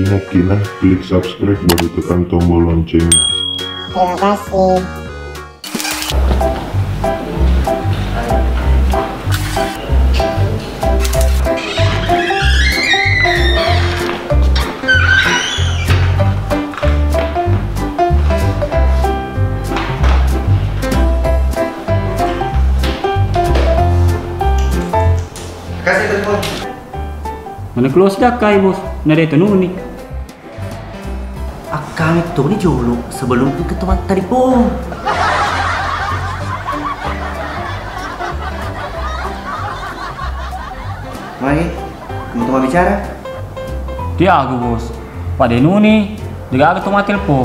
channelnya Kina, klik subscribe baru tekan tombol loncengnya. Terima kasih. Kasih telepon. Mana keluar sedekah bos? Nada itu nuni. Akan itu ni dulu sebelum ke tempat telepon. Mari, kamu teman bicara? Dia aku bos. Pak Denuni, juga aku tuh telepon.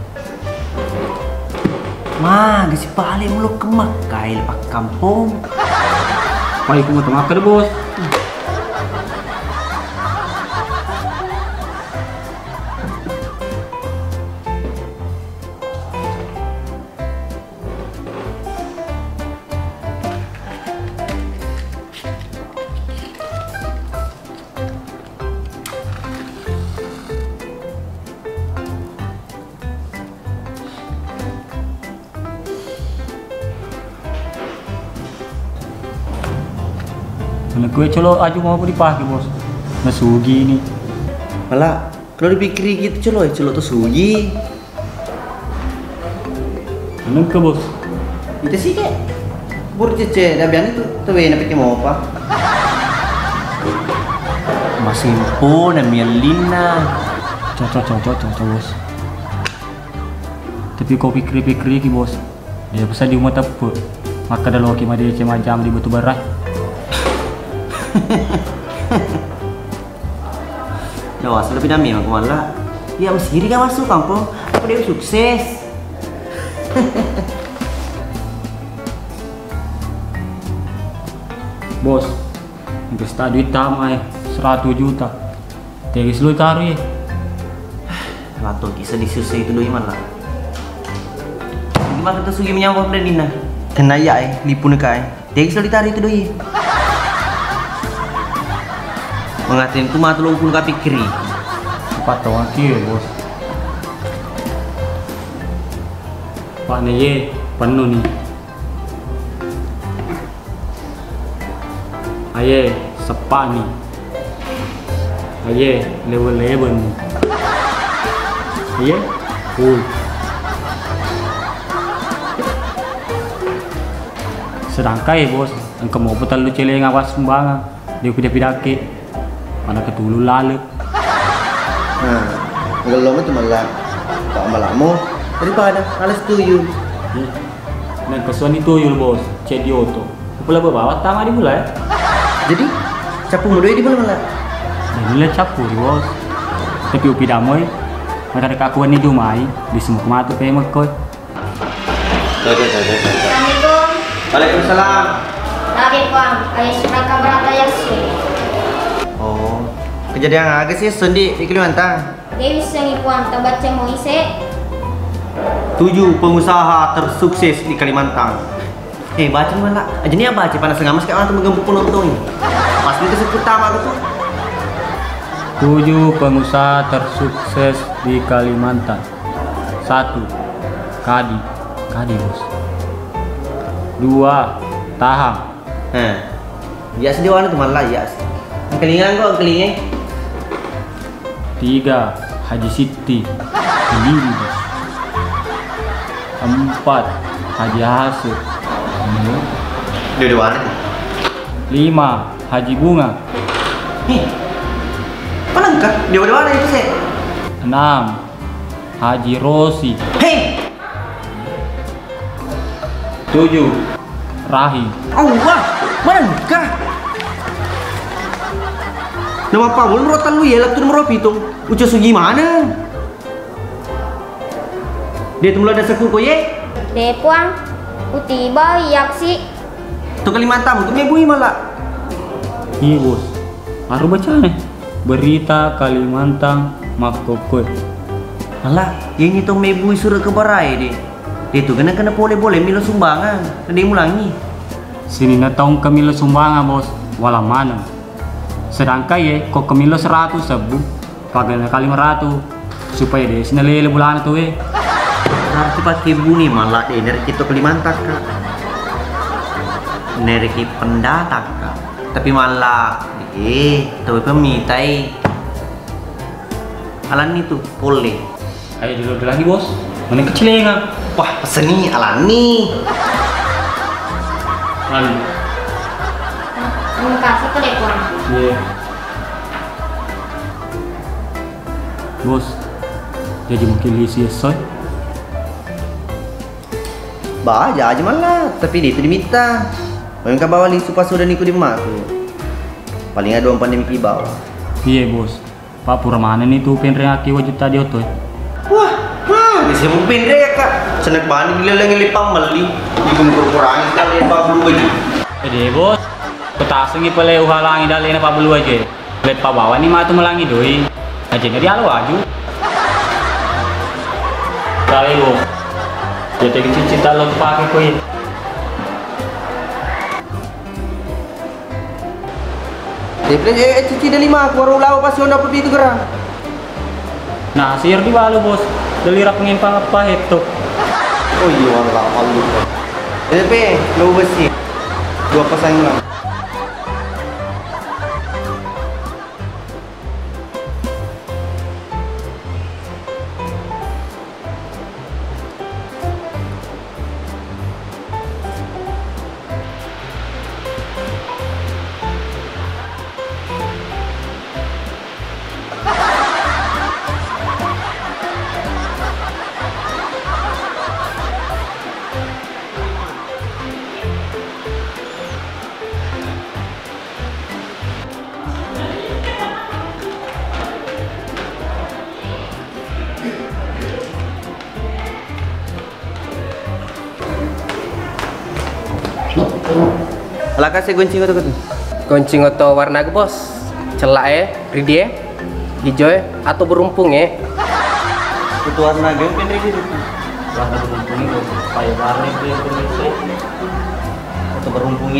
Mah, gasi balik mulu kemak kail pak kampung. Pak aku mau temakar bos. Mana kue colok aju mau dipakai bos. Nasugi ini. Malah kalau dipikir gitu celok tuh suji. Mana ke bos? Itu sih kek. Bur cece, dah biang itu tuh enak pakai mau apa? Masih pun Melina. Cocok bos. Tapi kau pikir ki bos. Dia bisa di rumah tepuk. Maka dah loki mah dia macam di batu barat. Doa lebih dami aku malah. Ya mesti diri kan masuk kampung. Aku dia sukses. Bos, investasi duit tamai 100 juta. Tegis lu taruh ya. Lato kisah disusah itu doi malah. Gimana kita sugi menyambut Dina? Kena ya lipun kai. Tegis lu ditarik itu doi. Mengatin tu mah tulung pun ka pikiri. Cepat tahu kia bos. Pak Neye penuh nih. Aye sepak nih. Aye level 11 nih. Aye full. Sedangkan ya bos, engkau mau betul lu celeng awas sembangan. Dia pidak-pidake. Mana ketulu lalu. Nah, ngelong itu malah tak malamu daripada alas tuyul. Nah kesuan itu yul bos, cek di auto. Pula bawa tama di mulai. Jadi capu muda di mana malah? Nah nilai capu di bos. Tapi upi damai, mereka dekat akuan ni jumai di semua mata kayak mekot. Assalamualaikum. Waalaikumsalam. Lagi Bang, ayah sudah kabar ya sih. Oh, kejadian agak sih sendi di Kalimantan. Dewi sengi Bang, tak baca mau isi. 7 pengusaha tersukses di Kalimantan. Baca mana? Aja ni apa? Panas ngamas kayak orang tu menggempur penonton. Pas itu pertama tu. 7 pengusaha tersukses di Kalimantan. 1. Kadi bos. 2. Tahang. Ya sedih orang tu malah ya. Kelingan kok kelingan. 3. Haji Siti. Sendiri bos. 4. Haji Hasil. Dua-duanya. 5. Haji Bunga. Mana enggak? Dua-duanya itu sih. 6. Haji Rosi. 7. Rahim. Allah, mana enggak? Nama Pak Bun merotan lu ya, laktu nomor pitung. Ucap sugi mana? Dia tu mula ada seku koye. Depuang, uti bau yaksi. Tu Kalimantan, tu mebui malah. Iya bos. Baru baca nih. Berita Kalimantan Makokot. Malah, yang itu mebui suruh ke barai deh. Dia tu kena boleh milo sumbangan. Ada yang mulangi. Sini na taong kamilo sumbangan bos. Walang mana. Sedangkan ya kok kamilo 100 sebu. pakai kali 500 supaya deh sinalele bulan tuh Berarti pakai buni malah deh dari kita Kalimantan kak. Dari pendatang kak. Tapi malah tapi pemitai. Alan itu boleh. Ayo dulu lagi bos. Mana kecil ya? Wah pesen nih Alani. Lalu. Terima kasih ke Kuang. Iya. Bos. Jadi mungkin lisi soy. Baja aja malah, tapi dia itu diminta. Mereka bawa li supaya sudah niku di mak tu. Paling ada orang pandemi di bawah. Iya bos. Pak Purmana nih tuh penreaki wajib tadi otoy. Wah, bisa mungkin deh ya kak. Senek bani bila lagi lipang meli. Ibu kurang sekali pak bulu baju. Jadi bos. Petasengi pale uhalangi dalena pa belu aja. Let pa bawa ni matu melangi doi. Aja ngadi alu aju. Kali bos. Jadi cinta lo pakai koi. Dia cici dari lima aku baru lau pasti onda pergi itu gerang. Nah, sihir di balu bos. Delira pengimpang apa itu? Oh iya malah malu. Tapi lo besi. Dua pasang lang. Alah kasih goncing atau gitu? Goncing atau warna ke bos? Celak ridie, hijau atau berumpung Itu warna game kan gitu. Warna berumpung itu supaya warna itu yang bermisai Atau berumpungi.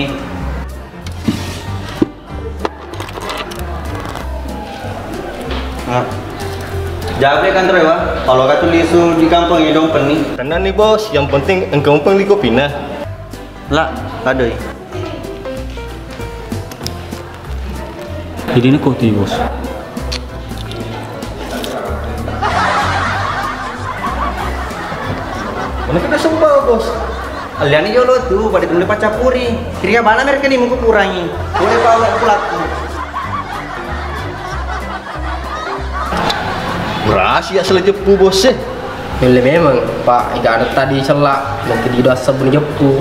Nah, jaga kantor ya, Pak. Kalau kata lisu di kampung ya dong pening. Karena nih bos, yang penting engkau peng liko pindah. Lah, kadoi. Jadi ini kok bos. Mana kita sembah bos? Alian ini jolo tuh, pada temen pacapuri. Kira mana mereka nih mau kurangi. Boleh bawa pelaku. Rahasia selejepu bos Bila memang Pak Iga ada tadi celak dan tidak sabun jepu.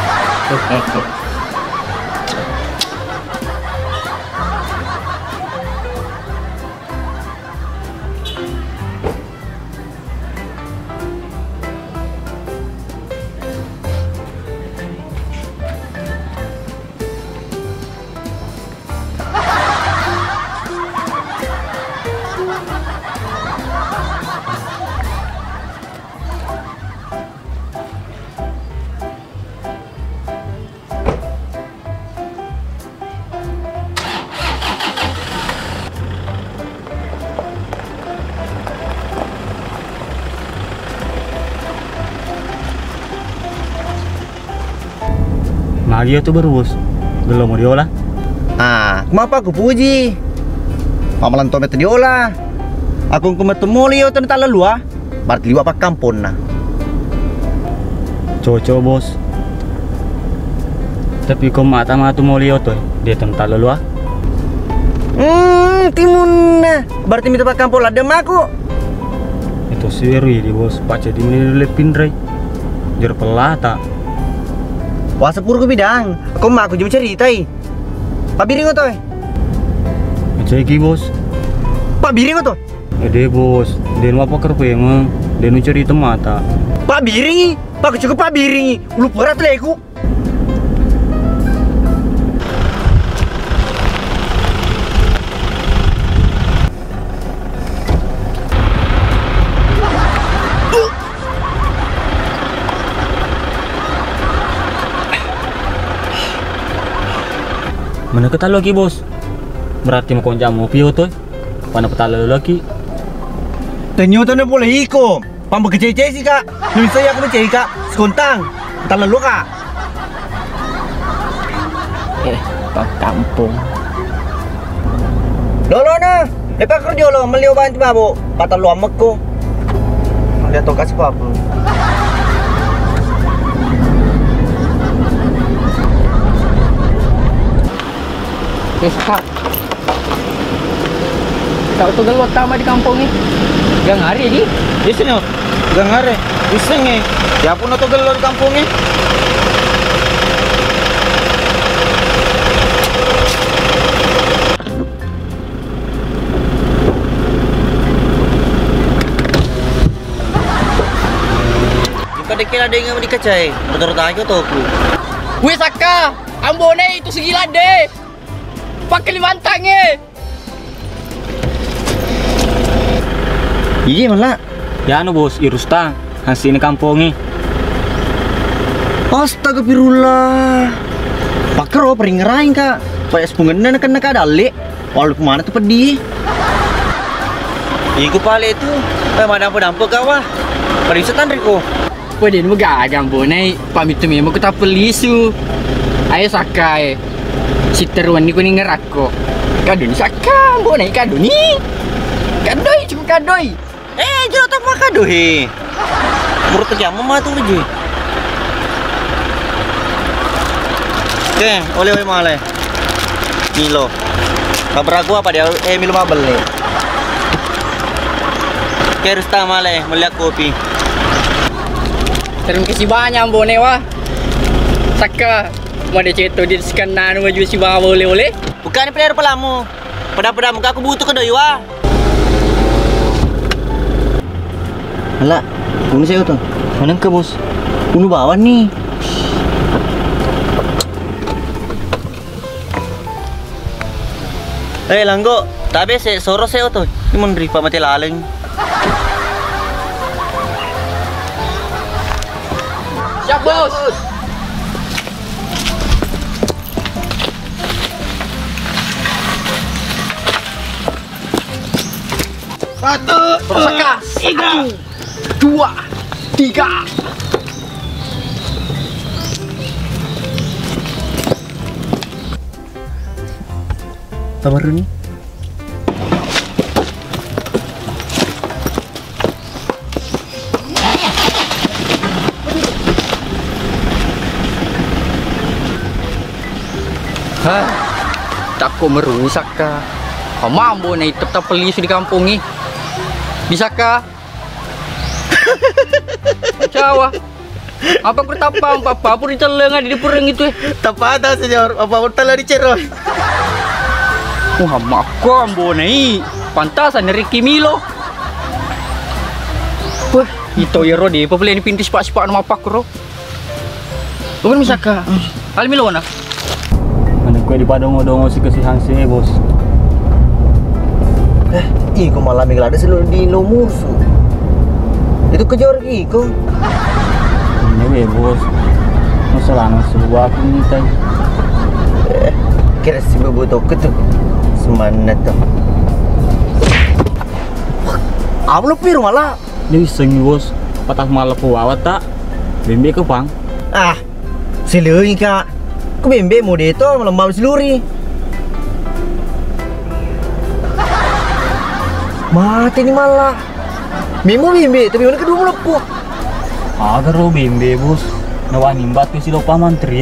Lagi tuh baru bos. Belum mau diolah. Kenapa aku puji? Pamalan tomet diolah. Aku ketemu liyo tentang lalu Berarti liwa pak kampung nah. Cocok bos. Tapi kau mata mau lihat tuh dia tentang lalu Timun nah. Berarti minta pak kampung ada aku. Itu siri di bos. Baca di mana lepin rey. Jar pelata. Wah sepur ku bidang. Aku mah aku cuma ceritai. Pak Biring tuh. Ceki bos. Pak Biring tuh. Ede bos. Den apa kerpe emang. Den cari temata. Pak Biring. Pak cukup Pak Biring. Lu berat leku. Mana kita lagi bos? Berarti mau konjam mau pio tuh? Pana petala lagi. Tenyo to na boleh iko. Pambo kecece sih kak. Nulis saya aku mencari kak. Sekontang. Tak lalu kak. Pak kampung. Lolo na. Lepas kerja lo meliu bantu babu. Kata lu amek ko. Lihat to kasih apa? Kak. Kau tuh galau tama di kampung ni. Gang hari ni. Di sini. Gang hari. Di sini. Ya pun atau gelo di kampung ni. Kira ada yang dikacai, rata-rata aja tuh aku. Weh Saka, Ambone itu segila deh. Pak Kalimantan Iya malah. Ya anu bos, irustang. Hasil ini kampung ni. Astagfirullah. Pakro pering ngerain kak. Pakai sepungan kan nak ada le. Walau kemana tuh pedih. Iku pale itu. Madampo kawah. Pada setan Riko. Pwede mo gagang bonay, pamito mo ko tapalisu. Ayo Saka si teruan ni ko ni ngerako. Kadun Saka, bonay kadun ni. Kadoy, cuma kadoy. Jauh tak makan doh. Menurut kerja mama tuh aja. Oke, oleh malai. Milo. Kabar aku apa dia? Milo mabel nih. Oke, Rusta malai, melihat kopi. Terima kasih banyak Ambone wah. Saka, mau ada ceto di sekanan maju si bang boleh. Bukan player pelamu. Pada muka aku butuh kedoi wah. Alah, bunuh saya tuh. Mana ke bos? Bunuh bawah nih. Langgo, tapi saya soros saya tuh. Ini menerima mati laleng. Siap bos. Satu, Saka, 1, 2, 3. Sabar nih. Tak kau merungi Saka. Kau mampu nih tetap pelisu di kampung ni. Bisa kah? Jawa. Apa bertapang apa pun diceleng di pureng itu. Tepat dah senyor. Apa hotel di Ceroy. Muhammad kombo nih. Pantasan Ricky Milo. Wah, itu ya Rodi. Apa boleh ni pintu sepak-sepak nama apa kro? Bukan bisa kah? Al Milo mana? Mana kue di padongo-dongo si kesihan sih bos. Iko malah minggu ada seluruh di musuh. Itu kejar Iko. Ini bos. Masalah sebuah aku minta. Kira si beboto ketu. Semana tuh. Amlo pir malah. Ini sengi bos. Patah malah puawat tak. Bembe ke bang. Seluri kak. Ku bembe mode itu melembab seluri. Mati ni malah. Memo bimbe tapi mana kedua melepuh. Agar lo bimbe bos. Nawa nimbat ke si lopa mantri.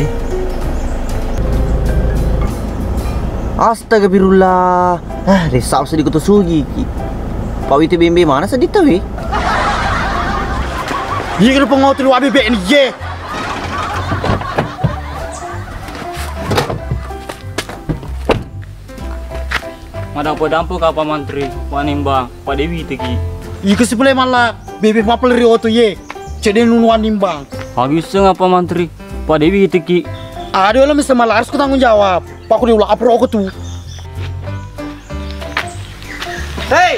Astagfirullah. Risau sedikit tu sugi. Pak itu bimbe mana sedih tu? Ye kena pengau tu lu bebek ni ye. Madampo ka pa mantri. Wanimbang. Pa Dewi teki. Ika si pulai malah bebek mapel rio tu ye. Cede nunuan nimbang. Habis ngapa mantri? Pa Dewi teki. Ada lah mesti malah harus ku tanggung jawab. Pak aku diulang apa aku tu? Hey.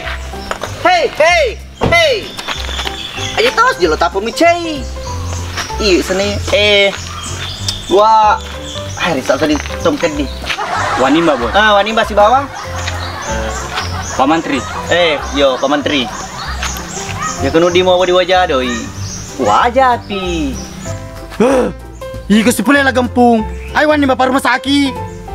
Aja tos je lo tak pemicai. Iya sini. Gua hari Sabtu di Tomken di. Wanimba bos. Wanimba si bawang. Pak Menteri. Yo Pak Menteri. Ya kena di mau di wajah doi. Wajah pi. Iko si pula lah gampung. Ay wan ni bapak rumah sakit.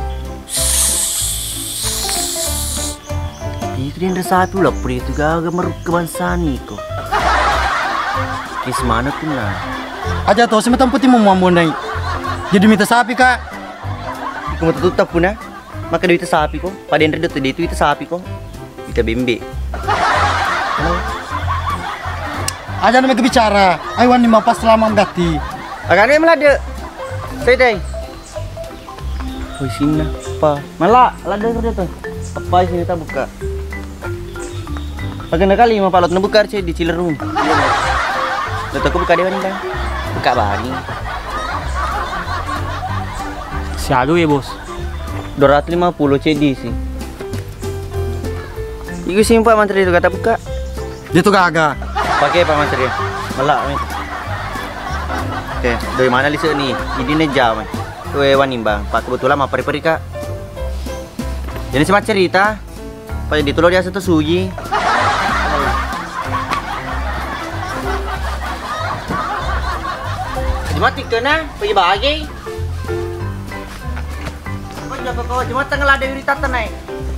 Itu dia ada satu lah, pria itu gak meruk kebangsaan Niko. Kis mana tuh nah? Aja tahu sih tempat mau mondai. Jadi minta sapi kak. Iko mau tutup pun nah. Maka dia itu sapi kok. Pada yang redet dia itu sapi kok. Kita bimbe. Aja namanya bicara. Ay wan ni mapas selama gati. Agak dia melada. Saya deh. Oh sini apa? Malah lada kerja tuh. Apa sini kita buka? Paganda kali mah palot nabukar sih di Cilerum. Lalu aku buka dewan bang. Buka bani. Siago ya bos. 250 CD sih. Iku sih Pak Menteri itu kata buka. Dia tuh gagah. Pakai Pak Menteri. Malak nih. Oke, dari mana lisa nih? Jadi neja mah. Tuh hewan nimbang. Pak kebetulan mah peri-peri kak. Jadi sempat cerita. Pak ditolong dia satu suji. Mati kena, pergi bagi. Kau jaga kau, cuma tengah ada yuri tata naik.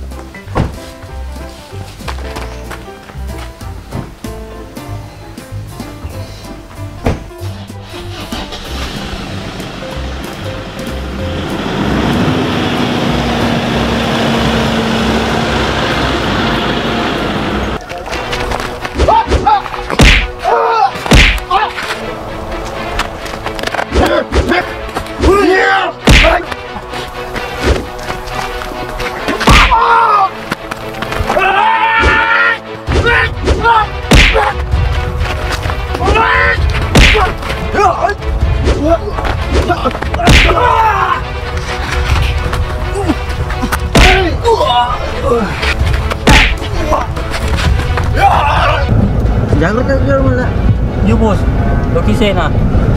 Jangan terlalu mana? Yo bos. Oke sena.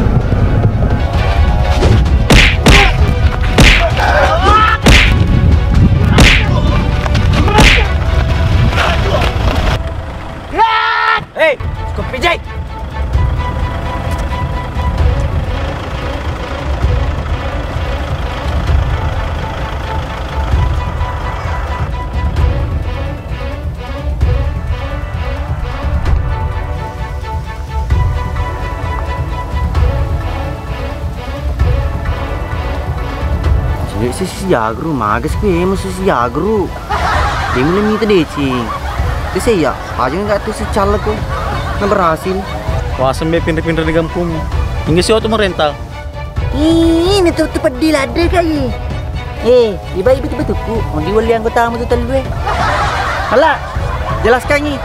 Hei, kau pijai. Sisi jagru, magas ke emo sisi jagru. Dia mulai minta decing. Itu saya, aja nggak tuh si caleg kok. Nggak berhasil. Wah, sampai pindah-pindah di kampung. Hingga si auto merental. Ini tuh pedih ada kayak. Iba-iba betul ku. Mau diwali anggota kamu tuh telu. Alah, jelaskan ni.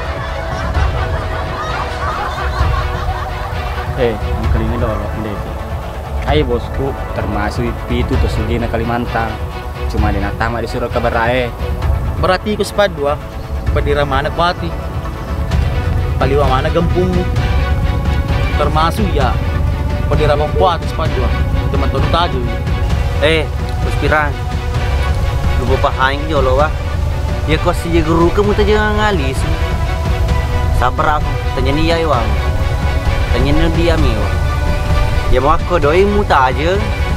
Kali ini dong, ayo bosku, termasuk itu tersugi na Kalimantan. Cuma di natama disuruh kabar ae. Berarti ikut sepadua. Padira mana pati. Paliwa mana gempung. Termasuk ya. Padira mempuat sepadua. Teman-teman taju. Kuspiran. Lu bapak haing jolo wah. Ya kau si guru kamu tu jangan ngalis. Sabar aku. Tanya ni ya wang. Tanya ni dia miwa. Ya mau aku doi muta aja.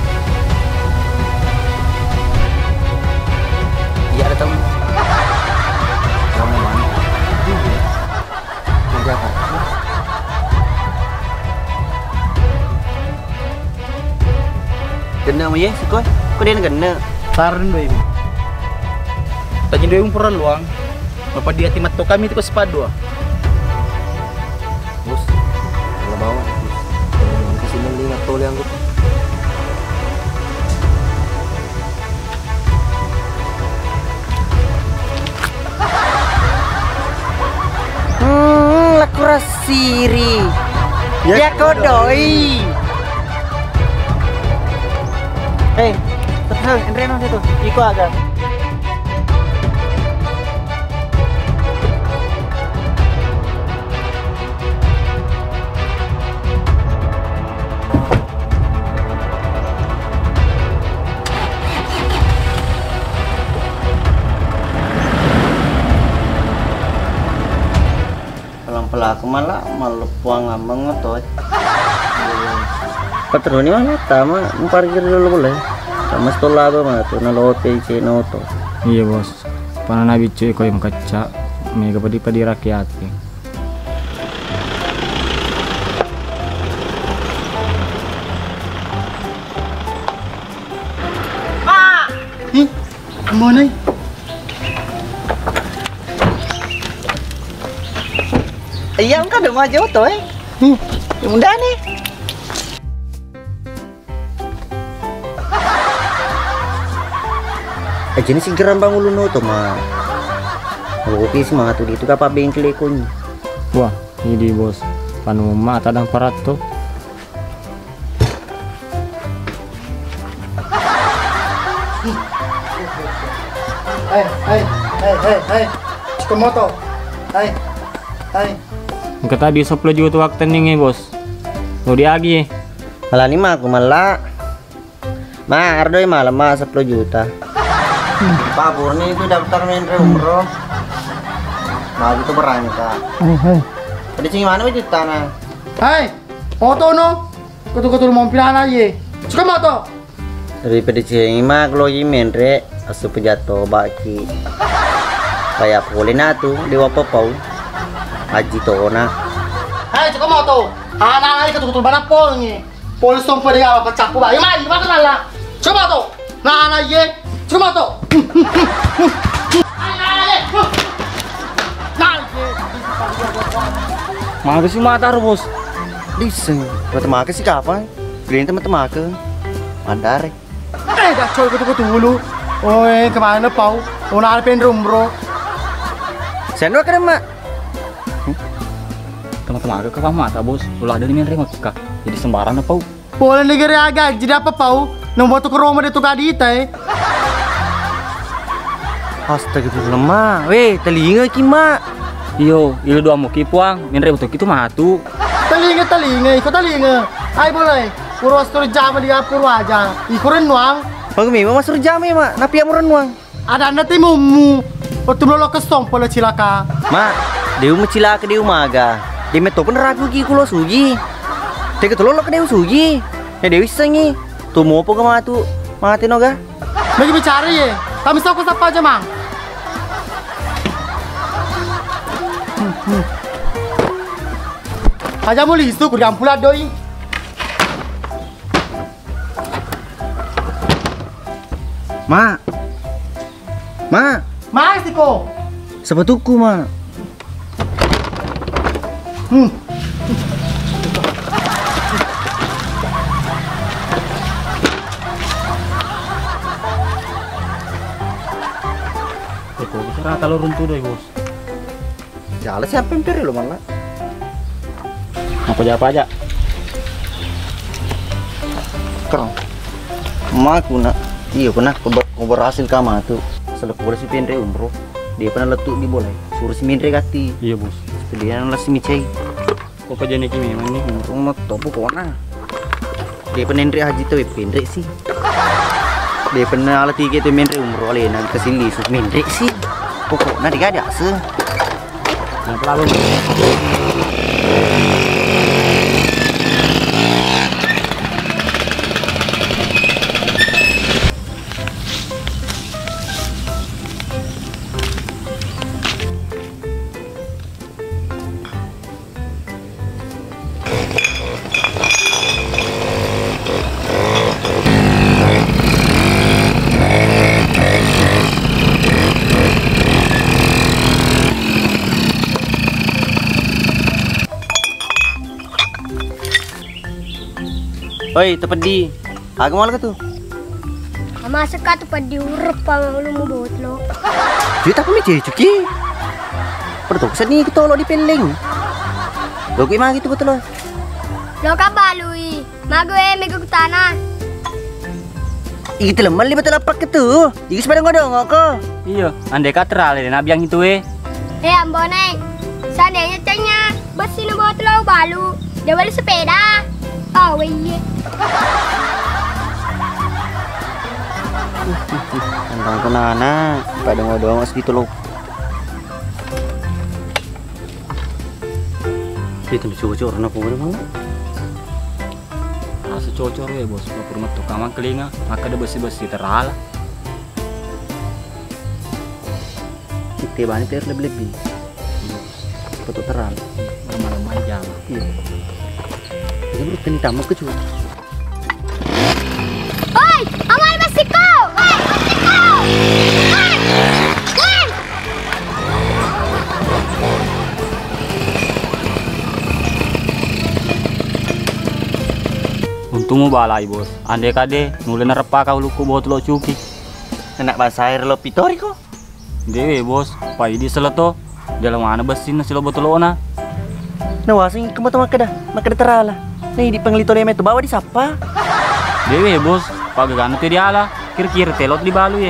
Ya ada tahu. Kamu mana? Kerja apa? Kena mu ye, sikoi. Kau dia kena. Taran doi. Tanya doi pura luang. Bapak dia timat to kami itu ke sepadua. Bos. Kalau bawa. Kesini lihat tol yang gue. Lakuras siri. Ya kau doi. Terus entreno situ. Iko agak. Pelaku malah puang ngambang ngotot. Patro ni mana tama parkir dulu boleh. Sama sekolah apa mah tuh nalote noto. Iya bos. Pana nabi cuy kau yang kaca. Mega padi rakyat. Ambo nih. Iya kan udah maju tuh mudah nih. Jenis si geram bang ulu tuh mah. Oke sih mah tuh itu apa bengkel ekon. Wah, ini bos. Panu mata dan parato. Hei, Cikomoto. Hei. Kata tadi 10 juta waktu nih bos. Mau diagi. Malah nih mah aku malah. Mah ardoy malah mah 10 juta. Pak Purni itu daftar mentre umroh. Nah itu berangkat. Tadi sing mana itu tanah? Hei, moto no. Kutu mau pilan aja. Cikomoto. Dari pedicing mah kalau mentre asu pejato baki. Kayak boleh na tuh dewa popau. Haji tona. Hei, Cikomoto. Anak kutu banyak polnya. Polis tong pada apa capu ba. Yamai, makan lah. Cikomoto. Nah anak ye. Cikomoto. Mana sih mata bos? Diseng. Teman sih kapan? Beliin teman-teman ke. Mandare. Dah coy kutu dulu. Oi, kemana pau? Una pen bro. Sendok kan mak? Teman-teman ke mata bos. Ulah dari main remote kak. Jadi sembaran apa? Boleh negara agak jadi apa pau? Nomor tuh ke Roma dia tuh kadita Astagfirullah mak. Weh, telinga ki mak. Iyo, ilu dua muki puang. Main remote itu matu. Telinga, ikut telinga. Ay boleh. Purwastur jam dia Purwaja. Ikurin nuang. Pagmi mama suruh jam mak. Napi amuran nuang. Ada nanti mumu. Waktu lo ke stompol cilaka. Mak, dia cilaka dia maga. Dia meto pun ragu ki kulo suji. Teka tulo lo ke dia suji. Ya dia sengi. Tuh mau apa matu? Mati noga. Bagi bicara ye. Kami tahu siapa aja mang. Aja mau lisu ku pula doi. Ma. Mas tiko. Sebetuku ma. Eko, rata lo runtuh deh bos. Jalan siapa yang lo malah. Apa aja? Kerang. Ma kuna. Iya pernah berhasil kama tuh. Setelah boleh si Pendre umroh. Dia pernah letuk di boleh. Suruh si Mindre gati. Iya bos. Dia nang si Micai. Kok aja nih kimi mana nih? Rumah topu kona. Dia pernah Mindre haji tuh Pendre sih. Dia pernah alat tiga tuh Mindre umroh oleh nang kesini sus Mindre sih. Pokoknya dia ada se. Yang lalu. Oi, tepat di. Aku malah tuh. Masa ka tu padi urap pa lu mo bot lo. Cerita aku meje cuci. Pertu seni kita lo di peling. Lo ki mah gitu betul lo. Lo ka balui. Mago mego tanah. Itu lemah li betul apa gitu. Jadi sepeda ngodong kok. Iya, andai kata le nabi yang itu Amboneng. Seandainya canya besi no bot lo balu. Dia beli sepeda. Oh iya. Tentang kenana, pada ngodong segitu lo. Itu cocok orang apa mana? Rasa cocok ya bos. Kalau rumah tuh kamang kelinga, maka ada besi-besi terala. Kita banyak ter lebih. Foto teral. Malam-malam jam. Iya. Ini baru kini tamu kecuali. Oi, amal besi kau. Oi, besi kau. Untung mo balai bos. Ande kade nulen repa kau luku botol cuki. Anak bahasa air lo pitori kok. Dewe bos, pai di seleto. Dalam mana besin nasi lo botol ona. Nah wasing kamu tuh makada terala. Nih di penglito leme itu bawa di sapa. Dewe bos, pagi ganu ti diala. Kir-kir telot di balu ya.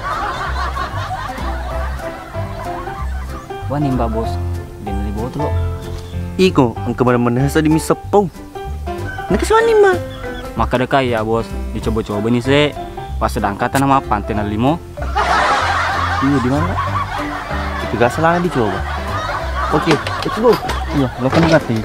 Wah nimba bos, dia beli botol. Iko, ang kemana-mana sa di misapong. Nakasuan lima. Maka ada kaya bos, dicoba-coba nih se. Pas sedang kata nama pantai limo. Iya di mana? Itu gak salah dicoba. Oke, let's go. Iya, lo kan ngerti.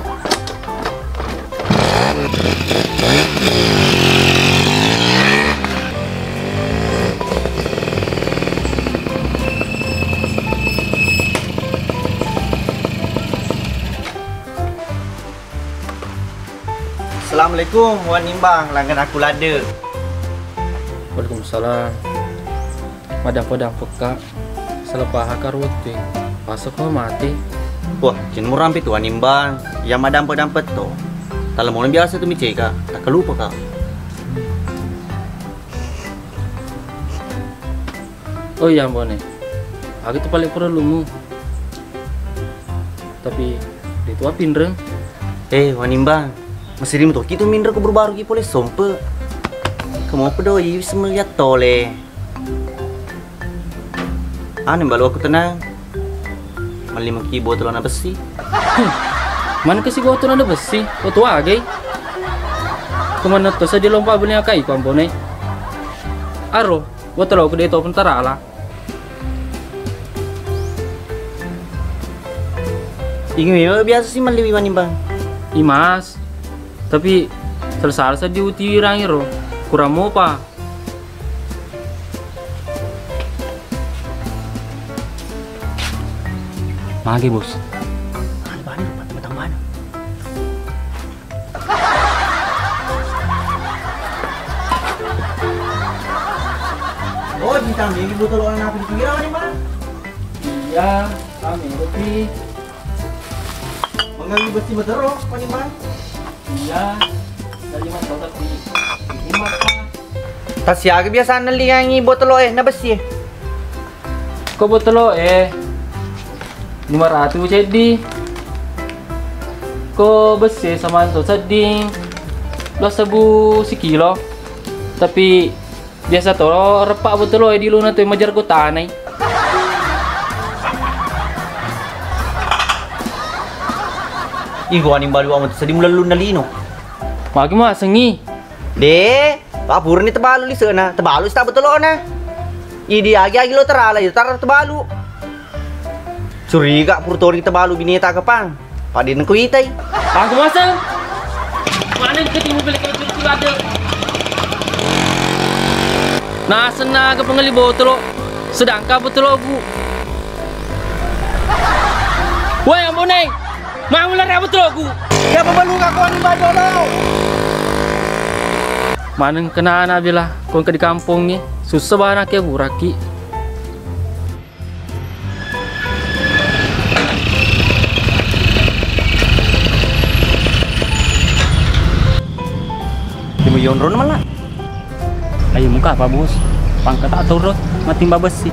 Assalamualaikum, Wan Nimbang. Langgan aku lada. Waalaikumsalam. Madang-padang peka. Selepas hakar wuti. Pasok kau mati. Wah, jen murah tu Wan Nimbang. Yang madam dampet tu. Kalau mau biasa tu micek kak. Tak kelupa kak. Oh iya mbone. Aku tu paling perlu mu. Tapi itu apa pinreng? Wan Nimbang. Masih rim tu kita minder ke baru ki boleh sompe. Kamu apa doi semua lihat tole. Ane balu aku tenang. Mali maki botol na besi. Mana kasi botol na besi? O tu agay. Kemana tu saja lompa beli akai pampone. Aro, botol aku dito pentara ala. Ingin biasa sih mali Wan Nimbang. Imas. Tapi selesai diuti rangiro. Kurang mau pa. Magi bos. Mana lupa tentang mana? Oh, bintang ini botol orang apa di pinggir Wan Nimbang? Iya, kami kopi. Mengambil besi betero Wan Nimbang. Iya, dari mana kau tadi? Ini mata. Tas siaga biasa naliangi botol na besi. Kau botol 500 jadi. Kau besi sama tu seding 2.000 sekilo. Tapi biasa tu repak botol di luna tu majar ko tanay. Igo Wan Nimbang amat sedih mula luna lino. Magi mo asengi. De, papur ni tebalu li sana. Tebalu sta betul na. Idi agi lo terala itu tar tebalu. Curiga purtori tebalu bineta kapang. Padin ko itay. Aku masang. Mana ketemu beli kerja ada. Nah, sena ke pengali botol. Sedangkan botol aku. Woi, amboneng. Mau lari botol aku. Ya babalu ka ko Wan Nimbang dolo. Maneng kena anak bila kau ke di kampung ni susah banget ya buraki. Timo yonron malah. Ayo muka apa bos? Pangkat tak turun, matimba besi.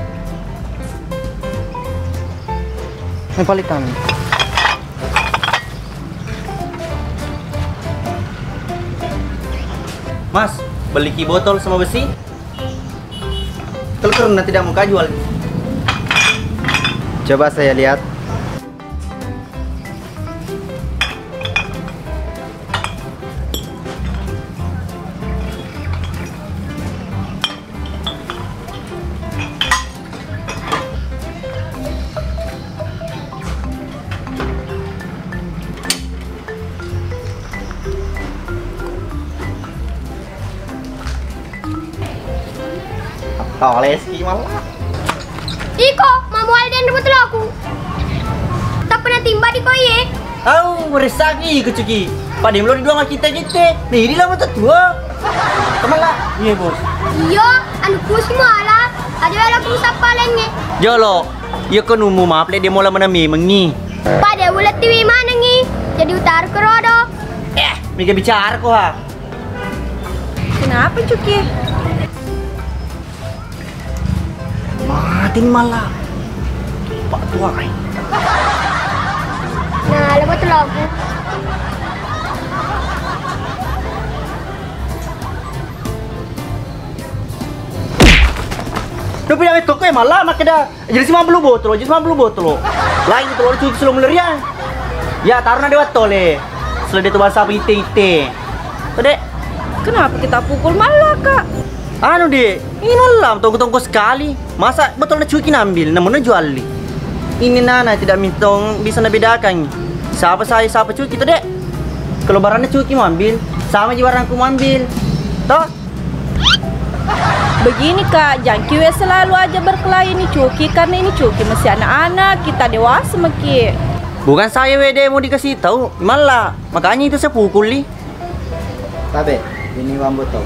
Ini palitan. Mas, beli ki botol sama besi? Kalau karena tidak mau jual. Coba saya lihat. Oleh ski malah. Iko, mamu alden betul aku. Tak pernah timba di koye. Au, meresaki ke cuki. Padahal belum dua kita. Nih, di lama tua. Kemana? Iya bos. Iya, anu kusi malah. Ada wala ku sapa lenge. Jolo, iya kan umum maaf le dia mula menami mengi. Pada ulat tiwi mana ngi? Jadi utar kerodo. Mika bicara kok ha. Kenapa Cuki? Mati malah. Pak tua ay. Nah, lepas tu lagu. Lu pindah itu kok malah mak dah. Jadi 50 botol, jadi 50 botol. Lain itu lo cuci sebelum lerian. Ya taruh dewa tole. Setelah dia tu bahasa ite. Tade. Kenapa kita pukul malah kak? Anu dek, ini malam tongko sekali. Masa betul na cuci ambil, namun jual li. Ini nana tidak mintong bisa nabedakan. Siapa saya, siapa cuci tu dek. Kalau barangnya cuci mau ambil, sama je barangku mau ambil. Toh? Begini kak, jangan kiwe selalu aja berkelahi ini Cuki karena ini Cuki masih anak-anak, kita dewasa maki. Bukan saya wede mau dikasih tahu, malah makanya itu saya pukul li. Tabe, ini wang botol.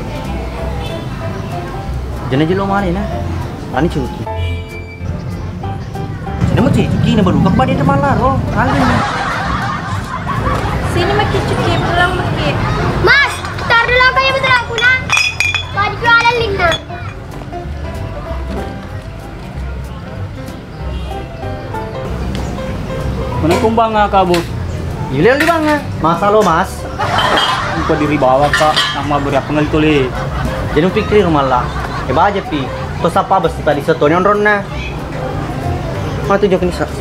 Jangan jelo mana na? Ani cuci. Sini mau cuci, ni baru kau pada malah roh. Sini maki Cuki, pulang maki. Mas, tar dulu kayak betul aku na. Baju jualan lina. Mana kumbang kak bos? Gila di bang, masa lo mas? Kau diri bawa kak, nama beri apa ngal tuli? Jangan pikir malah. Baca pi, to sapa besi tadi setonyon ronna. Mana tu jokin sa?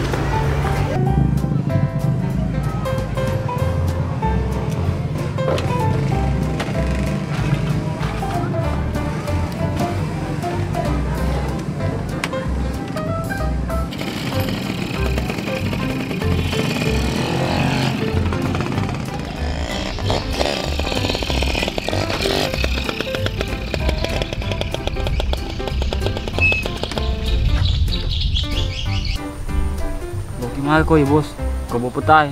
Gimana kau ya bos? Kau bawa petai?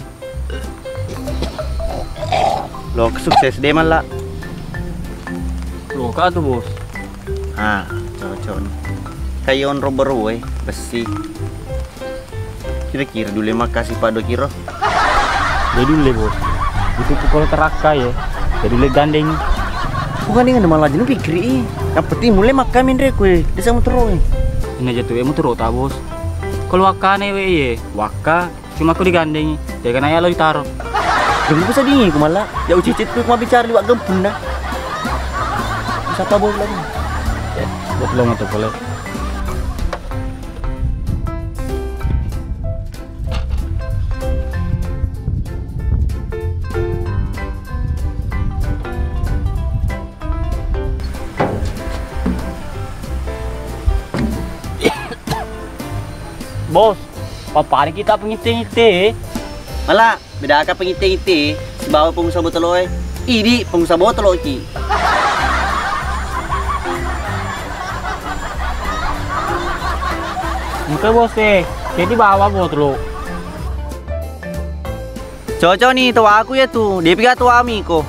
Lo sukses deh malah. Lo kak tu bos? Cocok nih. Kayak on robber besi. Kira-kira dulu makasih Pak Dokiro. Jadi dulu bos. Itu pukul teraka ya. Jadi dulu gandeng. Bukan dengan malah jenuh pikir. Yang penting mulai makamin deh kue. Dia sama terus. Ini aja tuh emu terus tak bos. Kalau wakane ye, waka cuma aku digandeng. Jangan ayah lo ditaruh. Jangan bisa dingin aku malah. Ya ucicit tuh mau bicara di wak gempun dah. Bisa apa bos lagi? Buat lo nggak boleh. Bos, papari kita pengiti-ngiti. Malah, beda ka pengiti-ngiti. Si bawa pengusaha botol oi. Ini pengusaha botol oi. Muka bos jadi bawa botol. Cocok nih tua aku ya tuh. Dia pikir tua Amiko.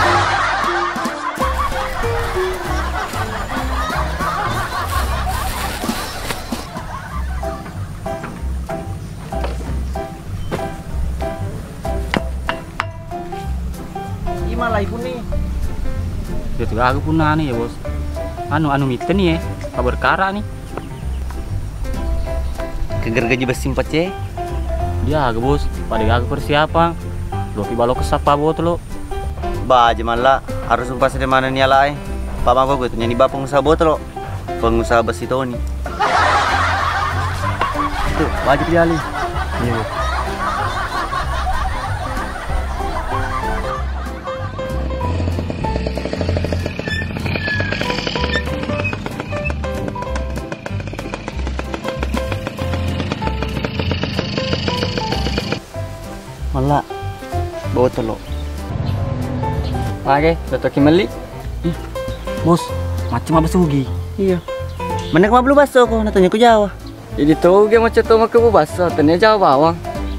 Malah ibu nih. Ya tuh aku pun nih ya bos. Anu miten nih ya. Kabar kara nih. Keger gaji bersimpat ya. Dia agak bos. Pada agak persiapan. Lopi balok kesapa bot lo. Baja malah harus umpas di mana nih alai. Papa gue tuh nyanyi bapak pengusaha bot lo. Pengusaha besi Tony. Tuh baju pilih. Iya bos. Malah bawa telur. Oke, betul kimeli. Bos, macam apa sugi? Iya. Mana kau belum baso kau, nak tanya ku Jawa. Jadi tahu dia macam tu makan bahasa, ternyata Jawa bawang.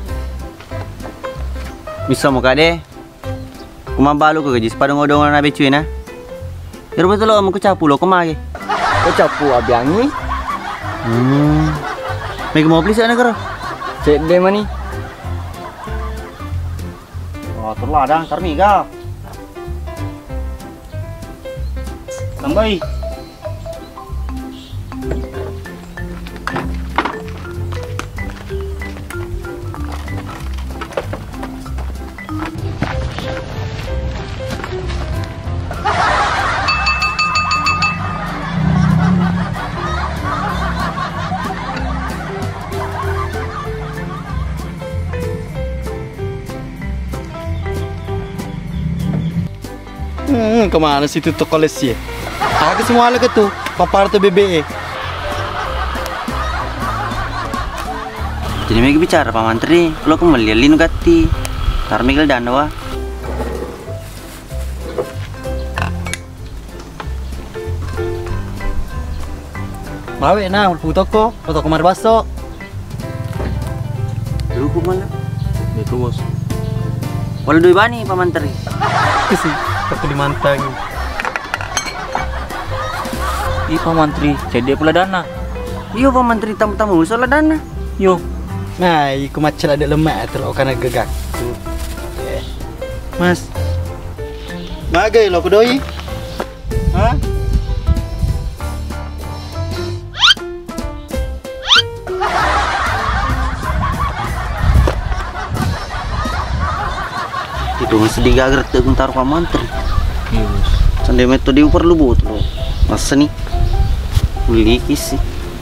Bisa muka deh. Kuma balu ke gaji sepadan ngodong na becuin na. Ya betul lo mau capu lo kemari. Kau capu abiangi. Mereka mau beli sana kero. Cek deh mani. Oh, terladang termiga. Tambay. Kemana sih tuh koleksi? Aku semua lagi tuh, papar tuh BBE. Jadi mereka bicara Pak Mantri, kalau aku melihat gati, tar Miguel Danwa. Mawe na, puto ko kemar baso. Dulu malah. Itu bos. Walau dua bani Pak Mantri. Sih, aku dimantang. Ih Pak Mantri, jadi pula dana. Iyo Pak Mantri tamu-tamu soal dana. Yo. Nah, iku macam ada lemak terus karena gegak. Mas. Magai lo kedoi. Hah? Itu masih digagar tuh taruh Pak Mantri. Iya bos. Sandi metode perlu buat lo. Masa nih? Uliki sih.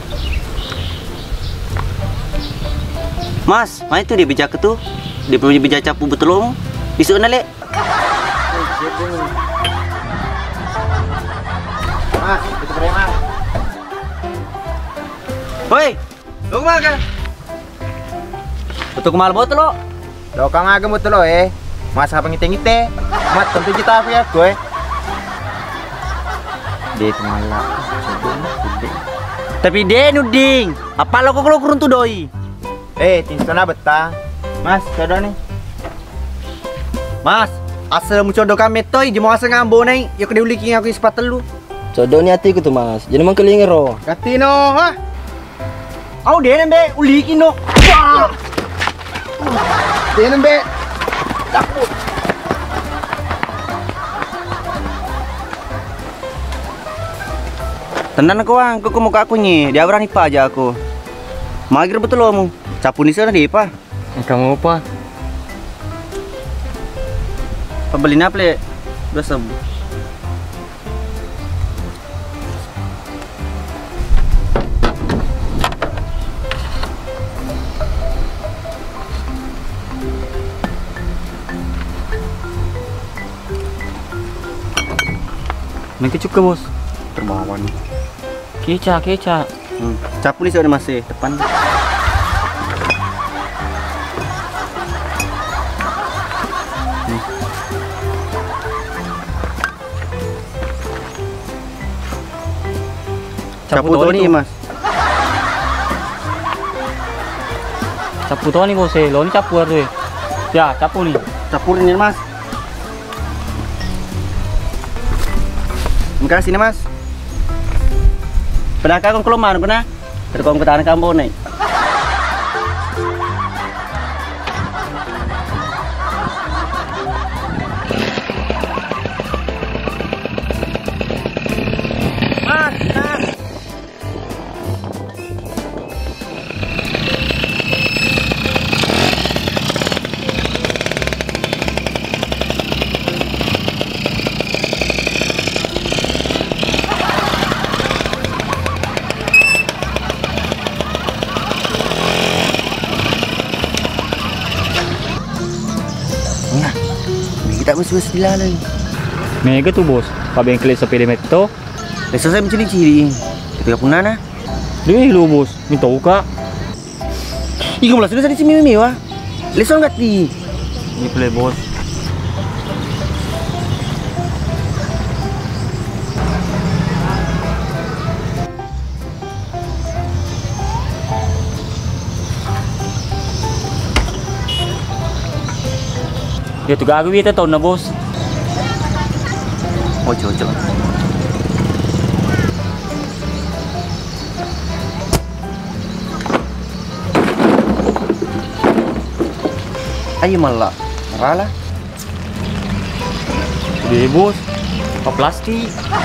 Mas, mana itu dia bijak tuh? Dia perlu bijak capu betul lo. Besok nale. Mas, itu preman. Woi, lo kemana? Betul kemal botol lo. Lo kang agam betul lo Mas apa ngite-ngite? Mat tentu kita apa ya gue? Dia malah. Tapi dia nuding. Apa lo kok lo kurun tuh doi? Tinsona betah. Mas, coba nih. Mas, asal mu codo kami toy, jemo asal ngambo nih. Yuk dia uliking aku sepatu lu. Codo ni hati ku tu mas. Jadi mang kelingero. Katino, ha? Au dia nembe uliking no. Dia nembe. Takut. Tenan aku ang, kok muka aku nih, dia berani pa aja aku. Magir betul lo mu, capu ni sana di pa. Kamu apa? Pembeliin apa le? Udah sembuh. Mereka cukup bos. Terbawa nih. Keca. Capu ni sana masih depan. Capu tuh nih mas. Capu tuh nih bos, lo ini capu tuh. Ya, capu nih. Capu ini mas. Terima kasih nih mas. Pedakah kau kelemahan kena? Terkong ketahan kampung nih. Kita mesti dilalang. Mega tuh bos, pabengkel sepeda meto. Lesson saya mencuri-curi. Ketika punana. Deh lu bos, minta uka. Ih, kamu sudah di sini mewah. Lesson nggak di? Ini play bos. Ya tuh gawe kita tahu na bos. Ojo. Ayo malah, marah lah. Deh bos, apa plastik?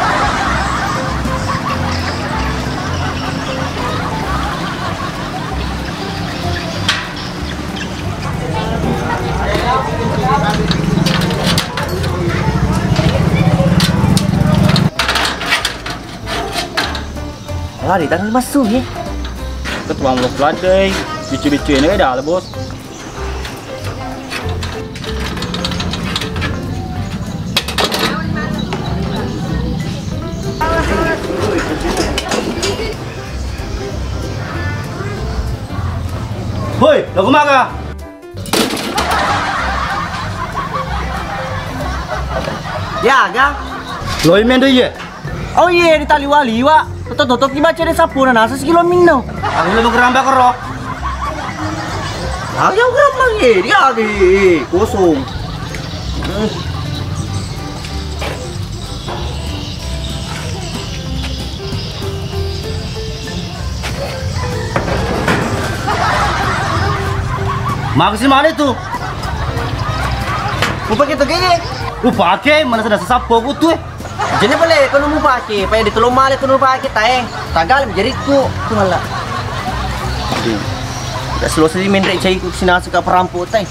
Alah, di tangan masuk ya. Ketua mulut peladai, bicu-bicu ini ada lah bos. Hoi, lagu maga. Ya, agak. Loi mendo ye. Oh iya, di tali wali wa. Tutup dibaca di sapu na nasa sekilo minno. Aku lu keramba kero. Ayaw gerambang ye, dia agi kosong. Maksud mana itu? Mau pakai tu kayaknya? Lu pakai mana sudah sesapu butuh? Jadi boleh, kau mau pakai, payah di telur malah kau pakai taeng, tagal menjadi ku, tu malah. Tak selalu sedih mendek cai ku sini suka perampok taeng.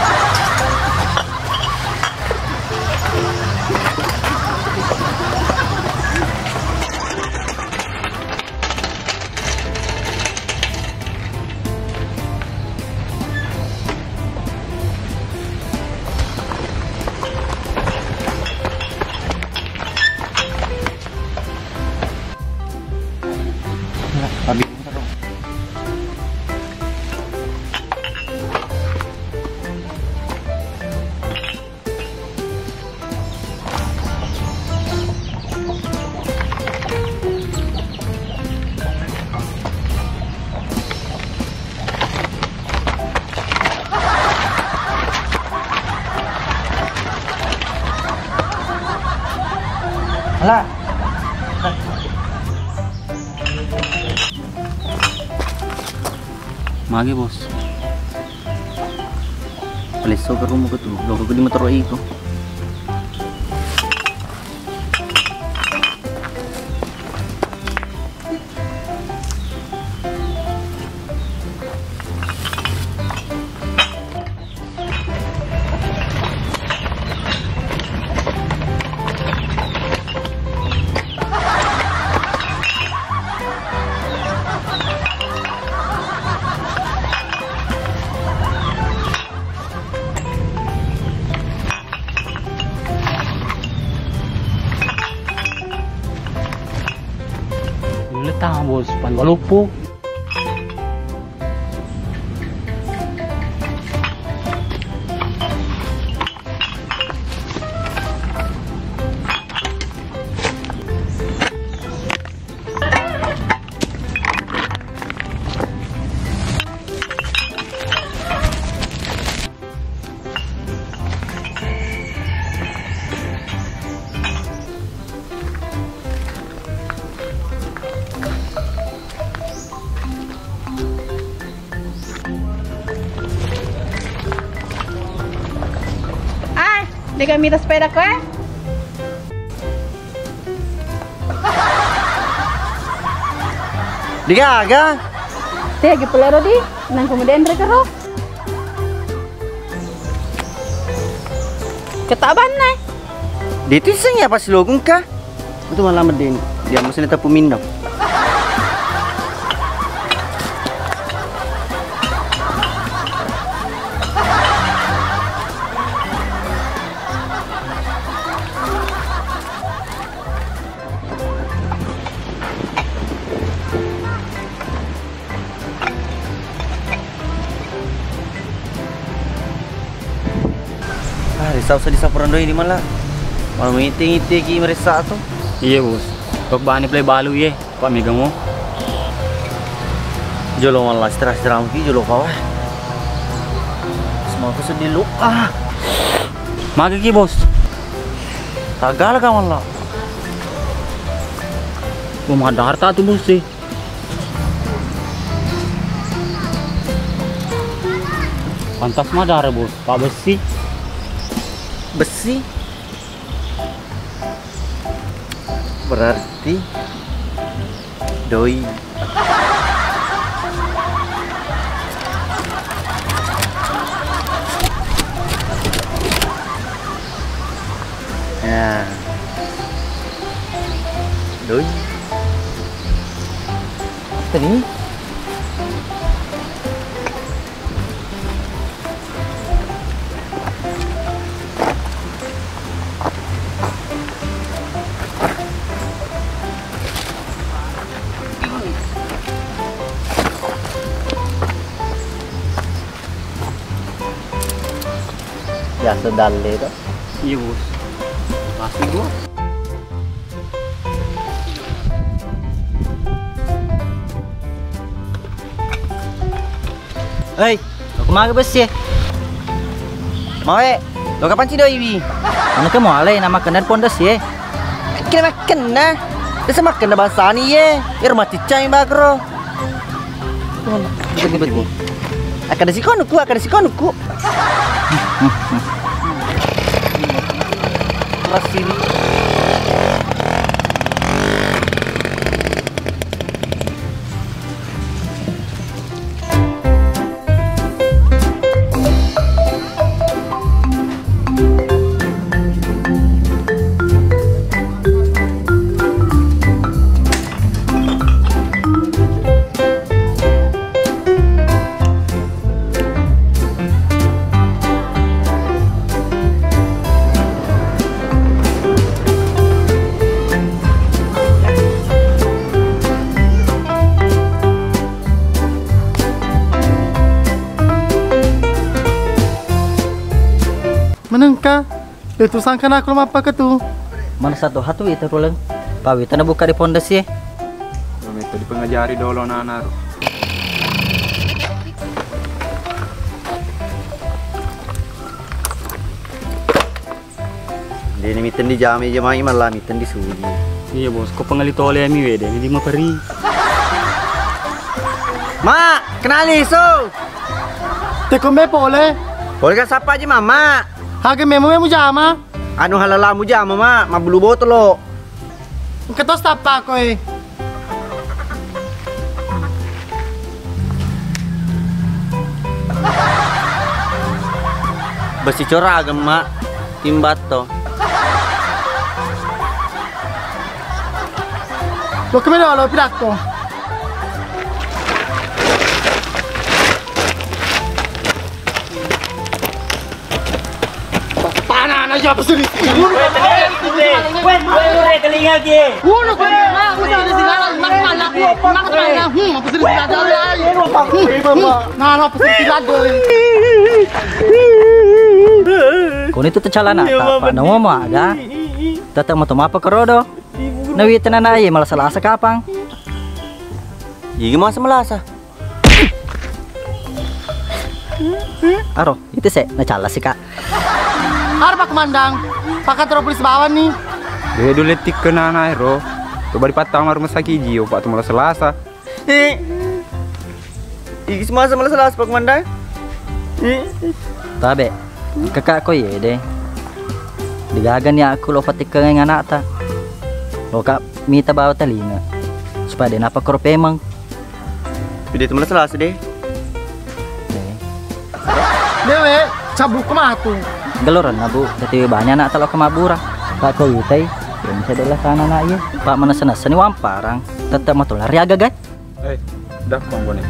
Habis terus. Alah. Magi bos. Paleso ke rumah tu, logo ko di motor itu. Letang bos, pan lupa. Dia minta sepeda ko eh? Diga aga. Teh gi pelero di, nang kemudian mereka roh. Ketaban nai. Ditiseng ya pas logung ka. Itu malah medin. Dia mesti neta puminau. Risau sa sapuran doi di malah. Malah ngiti-ngiti ki merisa tu. Iya bos. Kok bani play balu ye. Pak megang mo. Jolo malah stres-stres ki jolo kau. Semua aku sedih lu. Magigi bos. Tagal ka man lah. Ada harta tuh bos sih. Pantas madar bos, Pak besi. Besi. Berarti doi. Ya. Doi. Tadi ya sedale tuh. Iya bos. Masih gua. Hei, aku mau besi. Mau lo kapan sih doi bi? Mana ke mau alai nama kenal pondas ye? Kena makan na, bisa makan na bahasa ni ye. Rumah cicai bagro. Betul. Akan ada si konuku. Masih. Menengka, itu sangkan aku apa ke tu? Mana satu hatu itu pulang. Pawi tanah buka di pondasi. Itu di pengajari dolo nanar. Dia ni miten di jami je mai malah miten di sudi. Iya bos, kok pengalito oleh mi wede ini mah peri. Mak, kenali so. Tekombe pole. Boleh kan siapa aja mama? Hage memo jama. Anu halala mu jama mak, mabulu botolo. Ketos tapa koy. Besi coragam mak, timbato. Lo come lo piratto? Panah aja apa sih? Telinga ke. Uno koy, udah di sini makan aku, apa sih nah, apa sih Kung itu tercalana, tak na mo aga. Tatang mo tumapa karodo. Nawitan na ay malah salasa kapang. Yigi mo sa malasa. Aro, itu se, nacala si Kak. Arpa komandang, pakatro polis bawan nih. Dia dulu letik ke nana ero. Coba dipatang rumah sakit jio, Pak tu malah selasa. Igi semua sama selasa Pak Komandang. Tabe, kakak ko ye deh. Digagan ya aku lo patik ke anak ta. Lo kak mita bawa telinga. Supaya dia napa korop emang. Dia tu malah selasa deh. Dewe, cabuk kematu. Geloran na bu, dati banyak nak talo kemabura. Pak ko yutay, yan sa dala sana na iya. Pak mana sana ni wamparang, tetap matular ya gagat. Dah bang bonek.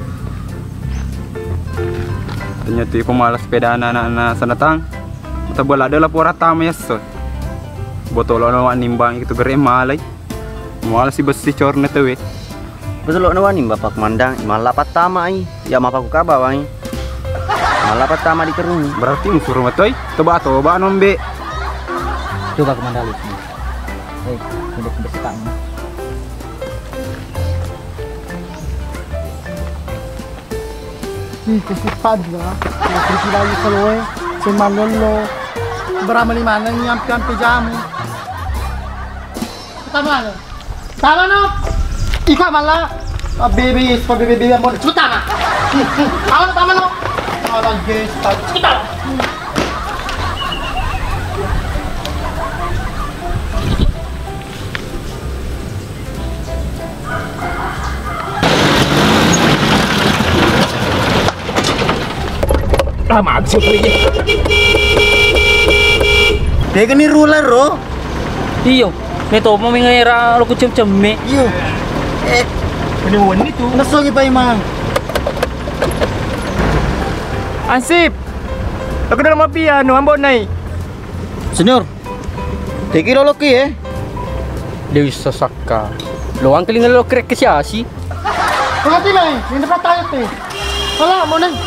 Ternyata pemalas sepeda anak-anak sanatang. Kita bola ada lapor rata mayasot. Botol lawan nimbang itu gere malai. Malas si besi corne tewe. Betul lo nawan nimba Pak Komandang, malah patama ai. Ya mapaku kabawai. Malah pertama di kerung. Berarti musuh rumah toy. Coba nombe. Coba Komandang lu. Hei, udah kebesetan. Kesipad lah. Pergi lagi kalau semangat lo. beramal mana nyampe jamu. Tama no. Tama no. Ikaw malah baby mo. Cepetan ah. Tama no. Alang guys, cepetan. Maksud lagi. Teka ni ruler ro. Iyo, neto mo mingera lo kucem-cemme. Iyo. Wani tu. Nasogi pa imang. Ansip. Aku dalam api anu ambon naik. Senyor. Teki lo ki Dewi sasaka. Lo ang kalingan lo krek kesyasi. Berarti mai, ini dapat tayo te. Wala mo nang.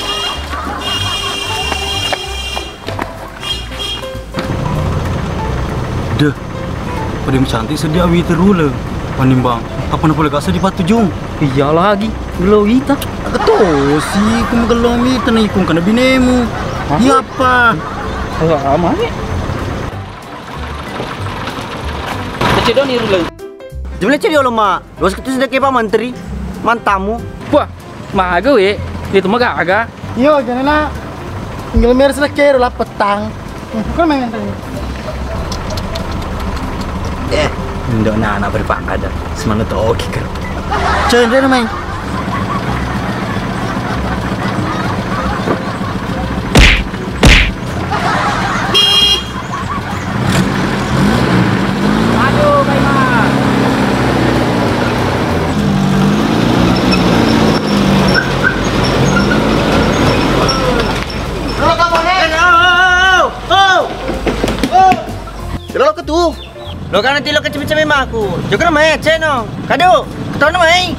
Dah. Pada cantik sedia witer rule. Panimbang. Apa nak boleh kasih di batu jung? Iya lagi. Lo kita. Ketua si kum gelom itu nih kum kena binemu. Iya apa? Lama ni. Kecil ni rule. Jumlah cari lo mak. Lo sekitar sedekah Pak Menteri. Mantamu. Wah, maga we. Itu mah agak. Yo, jangan na. Tinggal mer selekero lah petang. Kau main tadi. Ndak nak berpangkat dah. Semana tu okey kan. Jangan dia main. Lo kan nanti lo kecil-kecil memang aku. Juga nama channel. Kado. Tahu nama ai?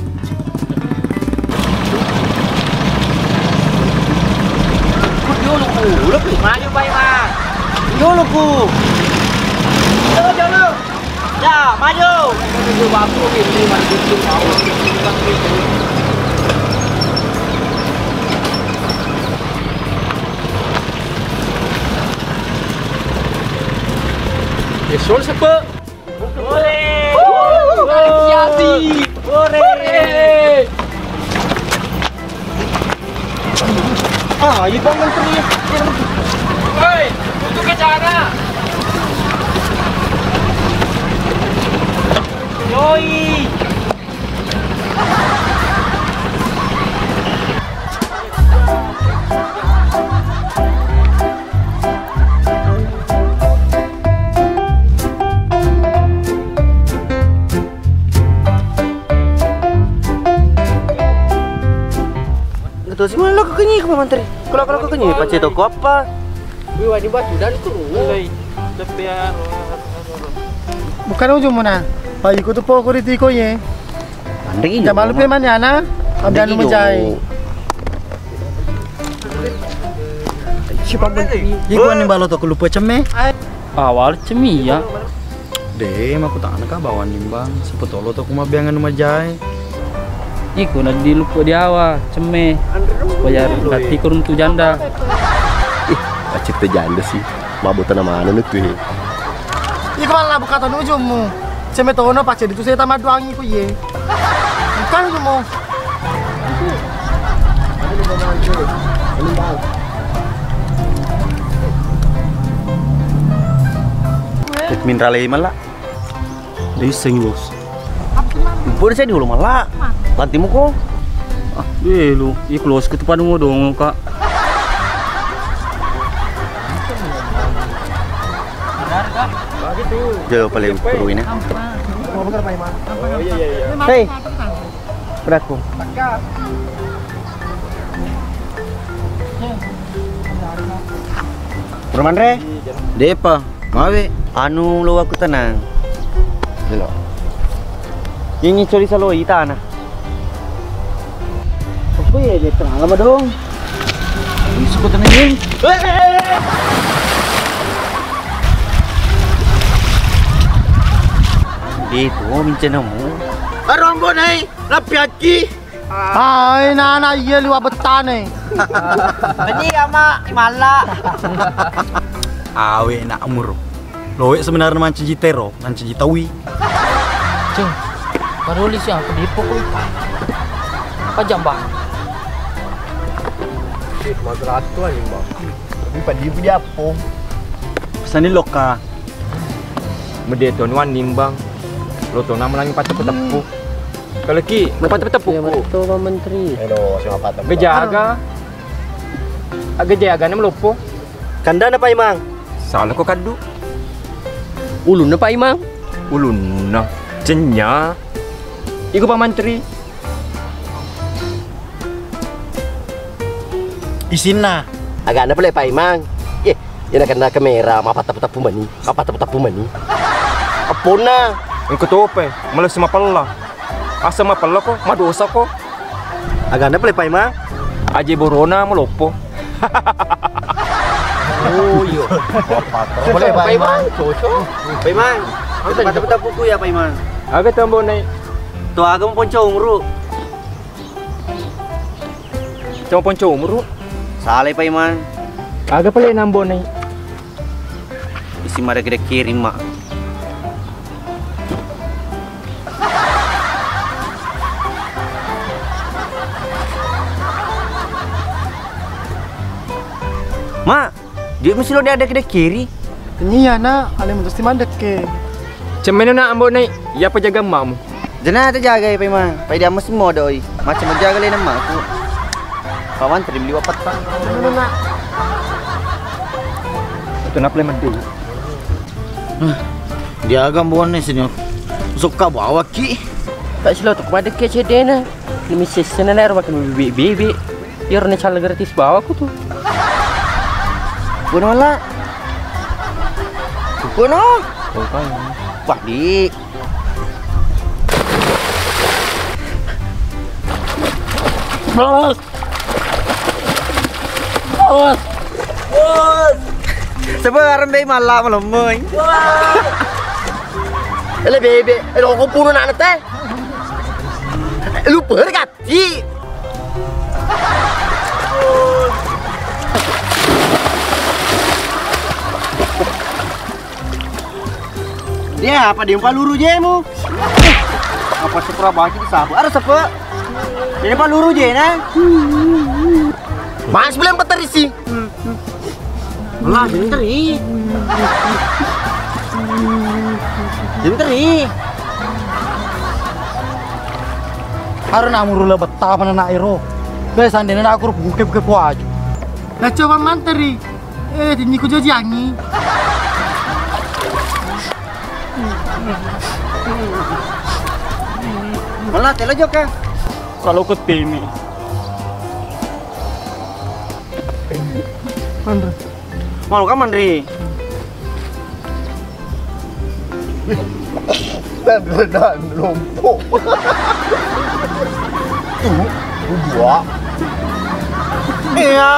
Yo lo ku. Lo pergi maju pai mah. Yo lo ku. Jalo. Ya, maju. Yo babu ini maju mau. Sol siapa? Boleh. Siasi. Boleh. Ah, ini Pak Menteri. Hei, untuk ke cara. Yoi. Terus mana lo kekenyi ke Pak Menteri? Kalau kekenyi pacet toko apa? Biwa di batu dan kru. Bukan ujung mana. Pai ko tu po ko riti ko ye. Pandai Jangan malu pe mana na. Abdan menjai. Si Pak Menteri. Iku ni balo tu lupa ceme. Awal cemi ya. Deh, aku tak nak bawa nimbang. Sepotolo tu aku mah biangan majai. Iku nak dilupa di awal ceme. Supaya nanti kurun tu janda. Pacit tu janda sih. Mabutan nama anu tu he. Iko malah buka tan ujungmu. Ceme to no pacet itu saya tamat duangi ko ye. Bukan ujungmu. Mineral lagi malah. Dari sing bos. Boleh saya dulu malah. Lantimu kok. Ah, lu, close ke depan mo dong kak. Jauh paling perlu ini. Hei, beraku. Bermandre? Depa, mawe. Anu lo aku tenang. Delo. Ini curi salo ita na. Apa ya dia terang lama dong. Ini suka tenang ini. Itu mincenamu. Arombo nai, lapiaki. Ay, nana iya liwa betane. Bani ama imala. Awe nak umur. Lowe sebenarnya manci jitero, manci jitawi. Ceng, parolis yang aku dipo ko ipa. Pajam bang. Masalah tu lah Nimbang. Tapi pada dia punya apa? Pesan ni loka. Mede tuan wan Nimbang. Lo tu nama lagi patut tepu. Kalau ki, patut tepu. Ya betul Pak Menteri. Hello, siapa patah? Gejaga. Agak jaga ni melopo. Kanda na pa Imang. Salah ko kadu. Ulun na Pak Imang. Ulun na. Jenya. Iku Pak Menteri. Isin na. Agak na pala Pak Imang. Yan na kanda kamera, mapatapu-tapu mani. Mapatapu-tapu mani. Apa na? Engko tope, malas mapalla. Asa mapalla ko, madosa ko. Agak na pala Pak Imang. Aje borona melopo. Oh iya. Boleh Pak Imang. Cocok. Pak Imang, mata-mata buku ya Pak Imang. Agak tambah naik. Tuh agak mau ponco umru. Cuma ponco umru. Salah Pak Imang. Agak pala nambo naik. Isi mada kita kirim mak. Mak, dia mesti lo ada kedai kiri. Ini ya nak, ale mesti mandek ke. Cemeno nak ambo naik. Ya apa jaga mamu. Jangan ada jaga ya Pak Imang. Pak dia mesti mau doi. Macam menjaga lain mak aku. Kawan tadi beli wapat Pak. Nak. Itu nak play mandi. Dia agak bonus sini. Suka bawa ki. Tak sila tu kepada ke cedena. Demi sesena na makan bibi. Ya orang cala gratis bawa aku tuh. Bunuh lah. Bunuh. Wah di. Bos. Bos. Bos. Sebenarnya bayi malam melemui. Ele bebe, ele kau puno nak nete. Lupa dekat. Dia apa dia paluru je mu? Apa sepura baki di sabu? Ada sepe. Dia paluru je na. Mas belum peterisi. Lah, binteri. Binteri. Harus nak murula betapa nak iro. Biasa dia nak aku buke-buke kuaju. Nah coba manteri. Ini ku jajangi. Malah telo joka. Kalau ke tini. Mandri. Mau kan Mandri? Dan lompok. Tuh, dua. Iya.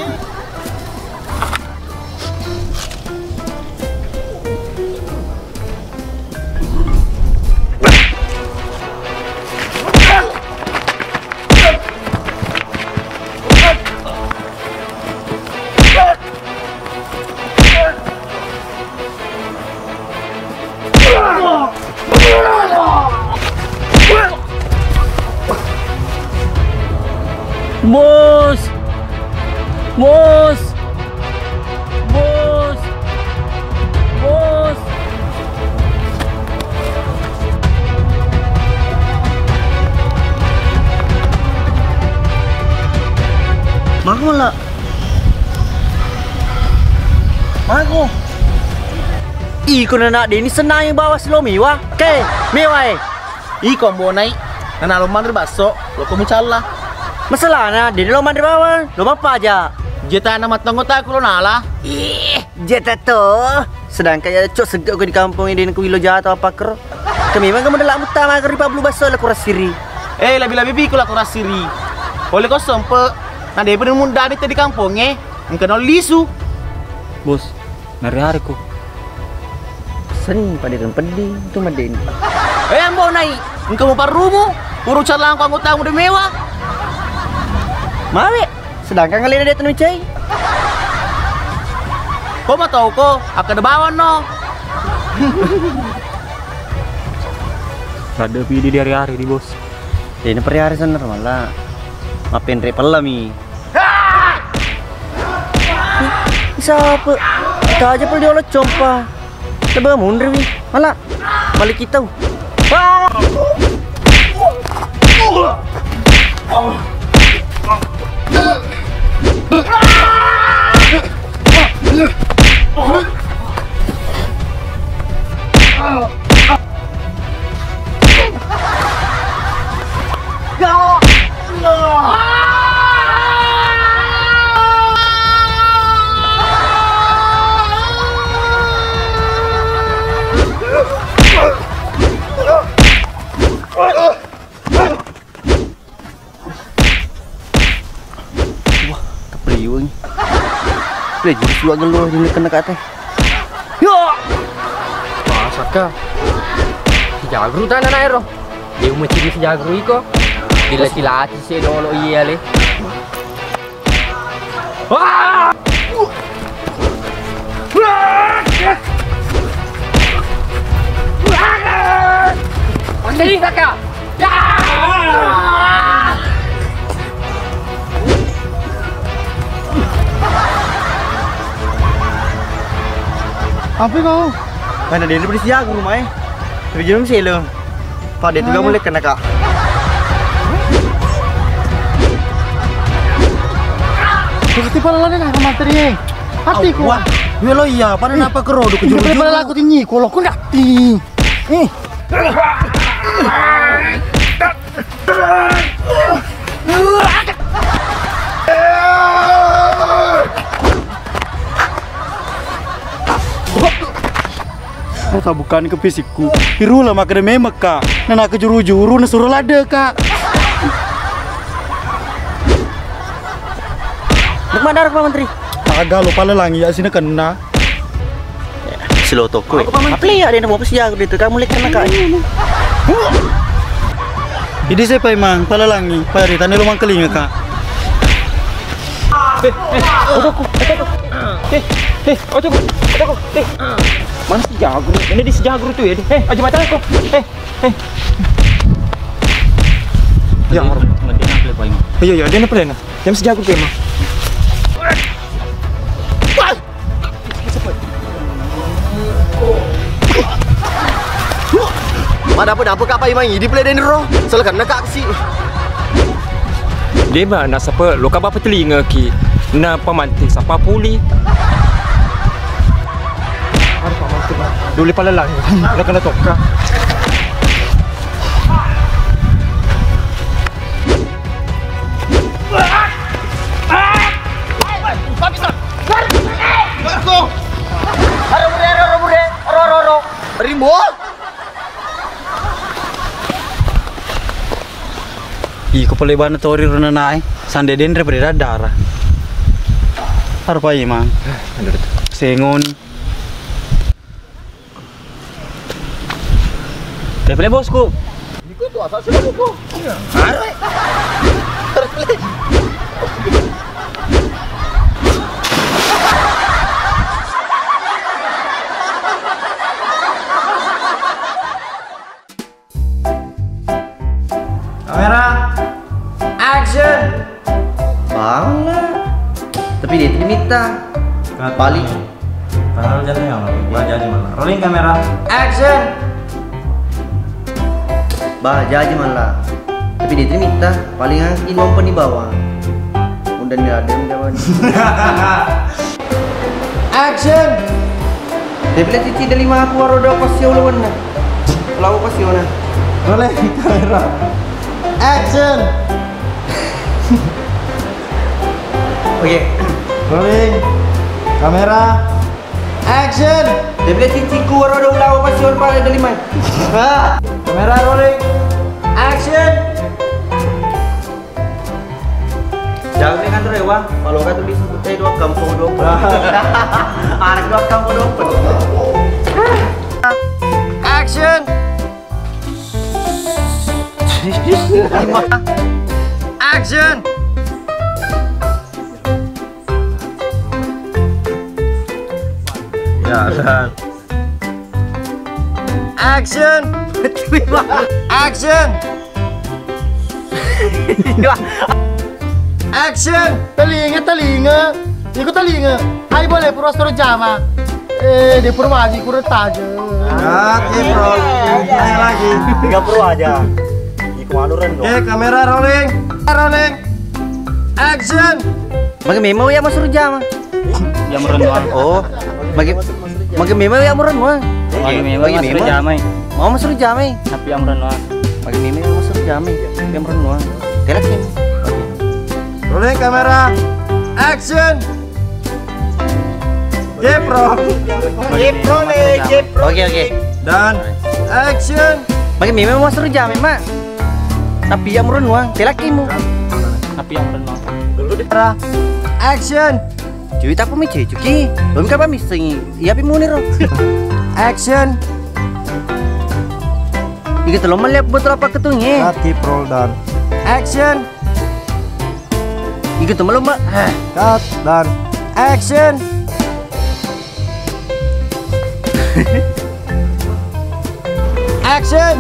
Bos. Bos. Bos. Bos. Maku lah. Maku. Iko na nak din senang yang bawa selomi wah. Ke, mewah. Iko mbonai. Nana lo mandri baso, lo kamu cala. Masalahnya dia lo mandri bawa, lo apa aja. Jeta nama tanggo tak lo nala. Jeta tuh. Sedangkan ya cok segak ke di kampung ini dengan kuilo jatuh apa ker. Kami memang kamu dalam utama ke ripa belu baso lah kuras siri. Lebih-lebih biku lah kuras siri. Oleh kau sempe, nah dia bener muda di tadi kampungnya, engkau lisu. Bos, nari hari ku. Sering pada dan pedih itu madin. Mbok naik, engkau mau parumu, urus calang kau anggota udah mewah. Mawe, sedangkan kalian ada tenun cai. Kau mau tahu kok? Aku ada bawan no. Ada pilih di hari-hari di bos. Ini perihari sana malah. Ngapain repel lah mi? Siapa? Kita aja perlu diolah compa. Coba mundur mi. Malah balik kita. Boleh jadi suak geluh di kena kata. Yo. Masa ka? Sejagru tanah air roh. Dia macam sejagru iko. Bila silati se dolo iya le. Wah! Pandai kakak. Ya! Apa kau? Mana dia beri siang rumah eh. Tapi jangan selong. Pada itu kamu boleh kena kak. Pasti pala ni nak materi. Hati ku. Wah, lo iya. Pada napa kerodok kejuru. Ini pala aku tinggi. Kalau aku nak tinggi. Kata bukan ke fisikku. Hirulah maka dia memek kak. Nana ke juru-juru na suruh lada kak. Nak mana Pak Menteri? Agak lupa lelangi ya sini kena. Silo toko. Apa ya dia nak bawa siang dia tu kamu lek kena kak. Jadi saya memang palelangi. Pari tani lumang kelinga kak. Ojo. Mana si Jagru? Ini di si Jagru tu ya. Aja mata aku. Ya, iya, dia nak pelena. Jam si Jagru memang. Mana apa kak pai mai di play den roh. Selakan nak aksi. Dia mana siapa? Lo kau apa telinga ki? Na pemantik siapa puli? Duli pala lang. Nak kena toka. Rimbo. Iko pala iba na tori ro na nae. Sande den re berada darah. Harpa imang. Sengon. Boleh bosku. Ikut tu asal sila buku. Arek. Kamera. Action. Bangla. Tapi dia tidak minta. Paling. Padahal jatuhnya baca aja malah. Rolling kamera. Action. Bahagia aja malah. Tapi dia tidak minta. Paling angin mampu di bawah. Udah ni ada jawaban. Action. Dia pilih cici dari 5 roda pasti ulawan na. Lalu pasti mana? Rolling kamera. Action. Oke. Rolling kamera. Action. Dia pilih cici roda ulawan pasti ulawan pada 5. Kamera rolling. Action. Jangan dengan terewa. Kalau kata tulis saya 2 kampung 2. Anak 2 kampung 2. Action. Action. Jalan. Action. Action. Action. Telinga. Ikut telinga. Hai boleh pura-pura jama. Di Purwaji kurang taja. Bro. Ayo lagi. 30 aja. Oke, kamera rolling. Rolling. Action. Bagi memo ya mas Rujama. Ya merenung. Oh, bagi memo ya merenung. Bagi memo mas Rujama. Mau mas Rujama. Tapi yang merenung. Bagi memo ya mas Rujama. Yang merenung. Telak ini. Rolling kamera. Action. Jepro. Oke. Dan action. Bagi memo mas Rujama, Mak. Tapi yang merenung. Telak ini. Tapi yang merenung. Kamera. Action. Cuy tak pumi cuki. Belum kan pami sengi. Iya pi munir. Action. Iki telo melihat botol apa ketungnya. Keep roll dan action. Iki telo mbak. Cut dan action. Action.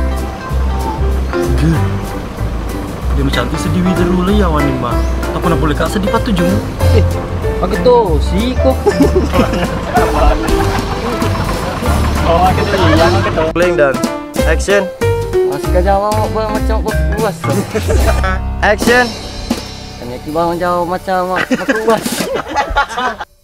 Dia macam tu sedih dulu ya wani mah. Apa nak boleh kak sedih patu jung? Aku tu si kok. Oh, kita yang kita. Rolling dan action. Masih kejawab macam puas. Action. Tanya kibang jawab macam puas.